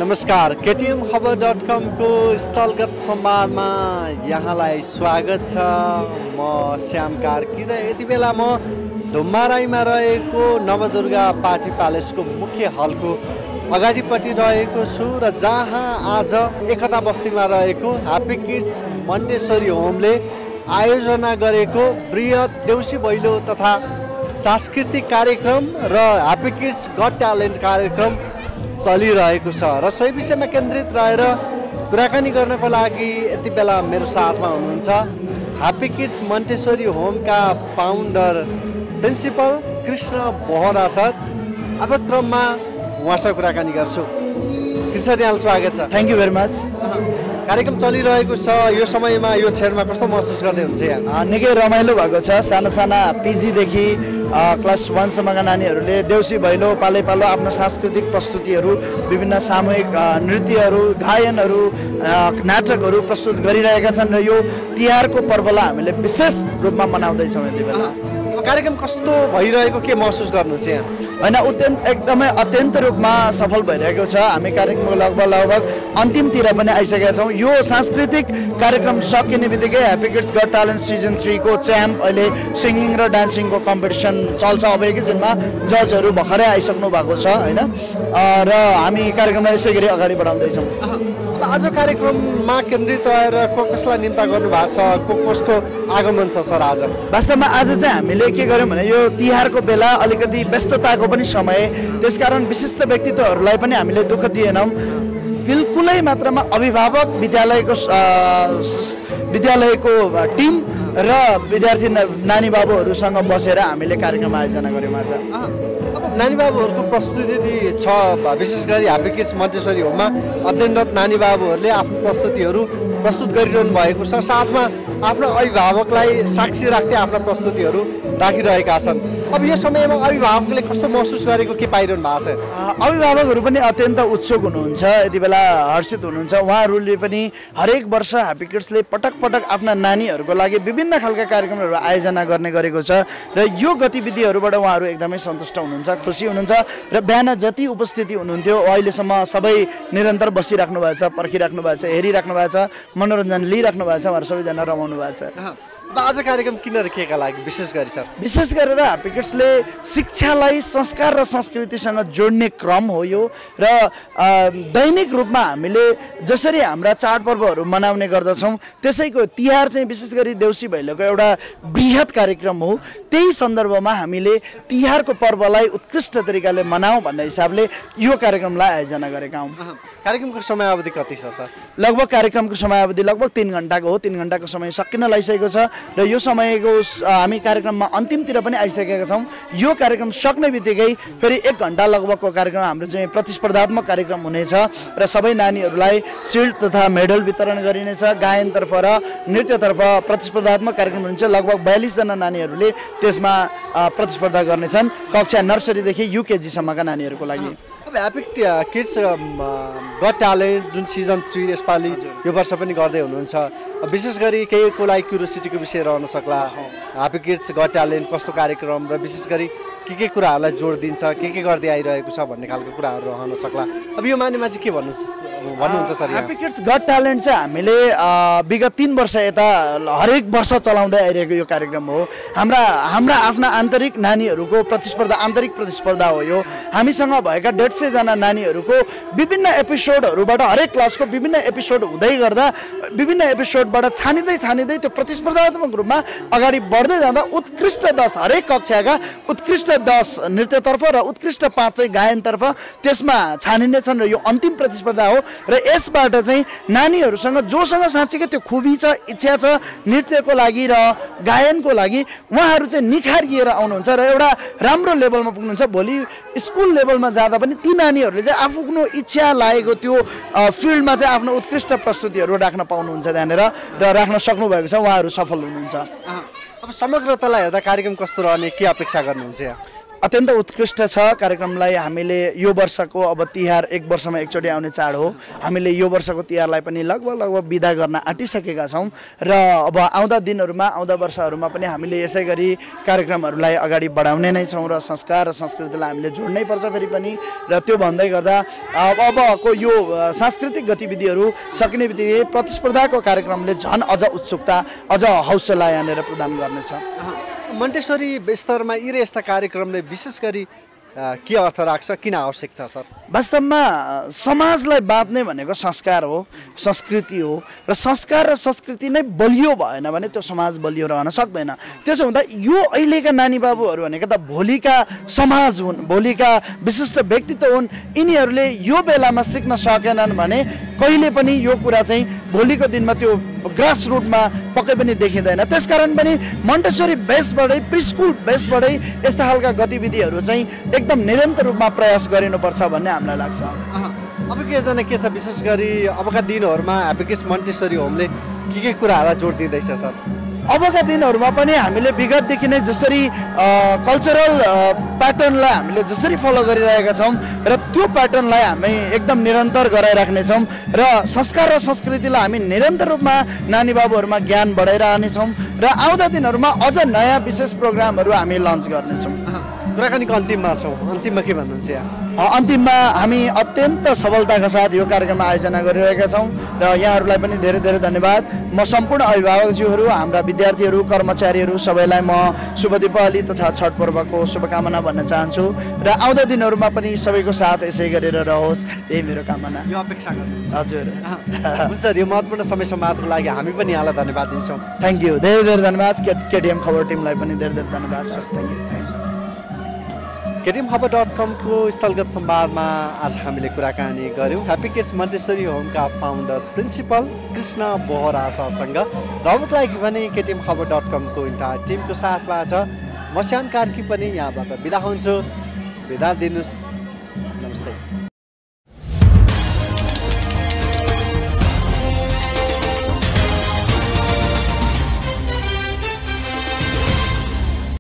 नमस्कार KTM खबर.com को स्थलगत संवादमा यहाँलाई स्वागत छ। म श्याम कार्की र यति बेला म धुम्माराईमा रहेको नवदुर्गा पार्टी प्यालेसको मुख्य हलको अगाडिपट्टि रहेको छु र जहाँ आज एकता बस्तीमा रहेको ह्याप्पी किड्स मन्टेश्वरी होमले आयोजना गरेको बृहत देउसी भैलो तथा सांस्कृतिक कार्यक्रम र ह्याप्पी किड्स गट ट्यालेन्ट कार्यक्रम चलिरहेको छ र सोही विषयमा केन्द्रित रहेर कुराकानी गर्नको लागि यति बेला मेरो साथमा हुनुहुन्छ ह्याप्पी किड्स मन्टेश्वरी होमका founder principal Krishna Bohara sir. अब क्रममा उहाँसँग कुराकानी गर्छु। कृष्ण यहाँलाई स्वागत छ। Thank you very much. कार्यक्रम चलिरहेको छ, यो समयमा यो क्षेत्रमा कस्तो महसुस गर्दै हुन्छ यहाँ? निकै रमाइलो भएको छ। साना साना पिजीदेखि क्लास 1 सम्मका नानीहरूले देउसी भैलो पालैपालो आफ्नो सांस्कृतिक प्रस्तुतिहरू, विभिन्न सामूहिक नृत्यहरू, गायनहरू, नाटकहरू प्रस्तुत गरिरहेका छन् र यो तिहारको पर्वलाई हामीले विशेष रूपमा मनाउँदैछौँ। यति बेला कार्यक्रम कस्तो भइरहेको के महसुस गर्नुहुन्छ यहाँ? होइन, एकदमै अत्यन्त रूपमा सफल भइरहेको छ। हामी कार्यक्रमको लगभग अन्तिमतिर पनि आइसकेका छौँ। यो सांस्कृतिक कार्यक्रम सकिने बित्तिकै happy kids got talent season 3 को च्याम्प अहिले सिङ्गिङ र डान्सिङको कम्पिटिसन चल्छ। अब एकैछिनमा जजहरू भर्खरै आइसक्नु भएको छ होइन, र हामी कार्यक्रमलाई यसै गरी अगाडि बढाउँदैछौँ। आज कार्यक्रममा केन्द्रित रहेर कसलाई निम्ता गर्नुभएको छ, कसको आगमन छ सर आज? वास्तवमा आज चाहिँ हामीले के गर्यौँ भने यो तिहारको बेला अलिकति व्यस्तताको पनि समय, त्यसकारण विशिष्ट व्यक्तित्वहरूलाई पनि हामीले दुःख दिएनौँ। बिल्कुलै मात्रामा अभिभावक, विद्यालयको टिम र विद्यार्थी नानी बाबुहरूसँग बसेर हामीले कार्यक्रम आयोजना गऱ्यौँ आज। नानी बाबुहरूको प्रस्तुति छ, विशेष गरी ह्याप्पी किड्स मन्टेश्वरी होममा अध्ययनरत नानी बाबुहरूले आफ्नो प्रस्तुतिहरू प्रस्तुत गरिरहनु भएको छ। साथमा आफ्नो अभिभावकलाई साक्षी राख्दै आफ्ना प्रस्तुतिहरू राखिरहेका छन्। अब यो समयमा अभिभावकले कस्तो महसुस गरेको के पाइरहनु भएको छ? अभिभावकहरू पनि अत्यन्त उत्सुक हुनुहुन्छ, यति बेला हर्षित हुनुहुन्छ। उहाँहरूले पनि हरेक वर्ष ह्याप्पी किड्सले पटक पटक आफ्ना नानीहरूको लागि विभिन्न खालका कार्यक्रमहरू आयोजना गर्ने गरेको छ र यो गतिविधिहरूबाट उहाँहरू एकदमै सन्तुष्ट हुनुहुन्छ, खुसी हुनुहुन्छ र बिहान जति उपस्थिति हुनुहुन्थ्यो अहिलेसम्म सबै निरन्तर बसिराख्नु भएको छ, पर्खिराख्नु भएको छ, हेरिराख्नु भएको छ, मनोरञ्जन लिइराख्नु भएको छ, उहाँहरू सबैजना रमाउनु भएको छ। अब आज कार्यक्रम किन राखेका लागि विशेष गरी सर? विशेष गरेर ह्याप्पी किड्सले शिक्षालाई संस्कार र संस्कृतिसँग जोड्ने क्रम हो यो, र दैनिक रूपमा हामीले जसरी हाम्रा चाडपर्वहरू मनाउने गर्दछौँ त्यसैको तिहार चाहिँ विशेष गरी देउसी भैलोको एउटा बृहत कार्यक्रम हो। त्यही सन्दर्भमा हामीले तिहारको पर्वलाई उत्कृष्ट तरिकाले मनाऊँ भन्ने हिसाबले यो कार्यक्रमलाई आयोजना गरेका हौँ। कार्यक्रमको समयावधि कति छ सर? लगभग कार्यक्रमको समयावधि लगभग 3 घण्टाको हो। 3 घण्टाको समय सकिन लागिसकेको छ र यो समयको हामी कार्यक्रममा अन्तिमतिर पनि आइसकेका छौँ। यो कार्यक्रम सक्ने बित्तिकै फेरि 1 घण्टा लगभगको कार्यक्रम हाम्रो चाहिँ प्रतिस्पर्धात्मक कार्यक्रम हुनेछ र सबै नानीहरूलाई सिल्ड तथा मेडल वितरण गरिनेछ। गायनतर्फ र नृत्यतर्फ प्रतिस्पर्धात्मक कार्यक्रम हुनेछ। लगभग 42 जना नानीहरूले त्यसमा प्रतिस्पर्धा गर्नेछन्, कक्षा नर्सरीदेखि युकेजी सम्मका नानीहरूको लागि। अब ह्याप्पी किड्स गट ट्यालेन्ट जुन सिजन 3 यसपालि यो वर्ष पनि गर्दै हुनुहुन्छ, विशेष गरी केहीको लागि क्युरियोसिटीको विषय रहन सक्ला, ह्याप्पी किड्स गट ट्यालेन्ट कस्तो कार्यक्रम र विशेष गरी के कुराहरूलाई जोड दिन्छ, के गर्दै आइरहेको छ भन्ने खालको कुराहरू रहन सक्ला। अब यो मानेमा चाहिँ के भन्नुहुन्छ sir? Happy kids got talent चाहिँ हामीले विगत 3 वर्ष यता हरेक वर्ष चलाउँदै आइरहेको यो कार्यक्रम हो। हाम्रा आफ्ना आन्तरिक नानीहरूको आन्तरिक प्रतिस्पर्धा हो यो। हामीसँग भएका 150 जना नानीहरूको विभिन्न एपिसोडहरूबाट हरेक क्लासको विभिन्न एपिसोड हुँदै गर्दा विभिन्न एपिसोडबाट छानिँदै त्यो प्रतिस्पर्धात्मक रूपमा अगाडि बढ्दै जाँदा उत्कृष्ट 10 हरेक कक्षाका उत्कृष्ट 10 नृत्यतर्फ र उत्कृष्ट 5 चाहिँ गायनतर्फ त्यसमा छानिने छन् र यो अन्तिम प्रतिस्पर्धा हो। र यसबाट चाहिँ नानीहरूसँग जोसँग साँच्चीकै त्यो खुबी छ, इच्छा छ नृत्यको लागि र गायनको लागि, उहाँहरू चाहिँ निखारिएर आउनुहुन्छ र एउटा राम्रो लेभलमा पुग्नुहुन्छ। भोलि स्कुल लेभलमा जाँदा पनि ती नानीहरूले चाहिँ आफ्नो इच्छा लागेको त्यो फिल्डमा चाहिँ आफ्नो उत्कृष्ट प्रस्तुतिहरू राख्न पाउनुहुन्छ त्यहाँनिर र राख्न सक्नुभएको छ। उहाँहरू सफल हुनुहुन्छ। अब समग्रतालाई हेर्दा कार्यक्रम कस्तो रहने के अपेक्षा गर्नुहुन्छ? अत्यन्त उत्कृष्ट छ। कार्यक्रमलाई हामीले यो वर्षको अब तिहार 1 वर्षमा एकचोटि आउने चाड हो। हामीले यो वर्षको तिहारलाई पनि लगभग बिदा गर्न आँटिसकेका छौँ र अब आउँदा दिनहरूमा आउँदा वर्षहरूमा पनि हामीले यसै गरी कार्यक्रमहरूलाई अगाडि बढाउने नै छौँ र संस्कार र संस्कृतिलाई हामीले जोड्नै पर्छ फेरि पनि। र त्यो भन्दै गर्दा अबको यो सांस्कृतिक गतिविधिहरू सकिने बित्तिकै प्रतिस्पर्धाको कार्यक्रमले झन् अझ उत्सुकता अझ हौसला यहाँनिर प्रदान गर्नेछ। मन्टेश्वरी स्तरमा यी यस्ता कार्यक्रमले विशेष गरी के अर्थ राख्छ, किन आवश्यक छ सर? वास्तवमा समाजलाई बाँध्ने भनेको संस्कार हो, संस्कृति हो र संस्कार र संस्कृति नै बलियो भएन भने त्यो समाज बलियो रहन सक्दैन। त्यसो हुँदा यो अहिलेका नानी बाबुहरू भनेको त भोलिका समाज हुन्, भोलिका विशिष्ट व्यक्तित्व हुन्। यिनीहरूले यो बेलामा सिक्न सकेनन् भने कहिले पनि यो कुरा चाहिँ भोलिको दिनमा त्यो ग्रास रुटमा पक्कै पनि देखिँदैन। त्यसकारण पनि मन्टेश्वरी बेसबाटै प्रिस्कुल बेसबाटै यस्ता खालका गतिविधिहरू चाहिँ एकदम निरन्तर रूपमा प्रयास गरिनुपर्छ भन्ने हामीलाई लाग्छ। अब के योजना के छ विशेष गरी अबका दिनहरूमा ह्याप्पी किड्स मन्टेश्वरी होमले के कुराहरूलाई जोड दिँदैछ सर? अबका दिनहरूमा पनि हामीले विगतदेखि नै जसरी कल्चरल प्याटर्नलाई हामीले जसरी फलो गरिरहेका छौँ र त्यो प्याटर्नलाई हामी एकदम निरन्तर गराइराख्नेछौँ र संस्कार र संस्कृतिलाई हामी निरन्तर रूपमा नानी बाबुहरूमा ज्ञान बढाइरहनेछौँ र आउँदा दिनहरूमा अझ नयाँ विशेष प्रोग्रामहरू हामी लन्च गर्नेछौँ। कुराकानीको अन्तिममा छौँ, अन्तिममा के भन्नुहुन्छ यहाँ? अन्तिममा हामी अत्यन्त सफलताका साथ यो कार्यक्रम आयोजना गरिरहेका छौँ र यहाँहरूलाई पनि धेरै धेरै धन्यवाद। म सम्पूर्ण अभिभावकज्यूहरू, हाम्रा विद्यार्थीहरू, कर्मचारीहरू सबैलाई म शुभ दीपावली तथा छठ पर्वको शुभकामना भन्न चाहन्छु र आउँदा दिनहरूमा पनि सबैको साथ यसै गरेर रहोस्, यही मेरो कामना। यो अपेक्षा गर्नुहुन्छ? हजुर। हुन्छ सर, यो महत्त्वपूर्ण समय समाजको लागि हामी पनि यहाँलाई धन्यवाद दिन्छौँ। थ्याङ्क यू, धेरै धेरै धन्यवाद। केटिएम खबर टिमलाई पनि धेरै धेरै धन्यवाद। Thank you. KTMHaber.com को स्थलगत संवादमा आज हामीले कुराकानी गऱ्यौँ ह्याप्पी किड्स मन्टेश्वरी होमका फाउन्डर प्रिन्सिपल कृष्ण बोहरा सरसँग। र अबको लागि भने KTMHaber.com को इन्टायर टिमको साथबाट म श्याम कार्की पनि यहाँबाट बिदा हुन्छु। बिदा दिनुहोस्, नमस्ते।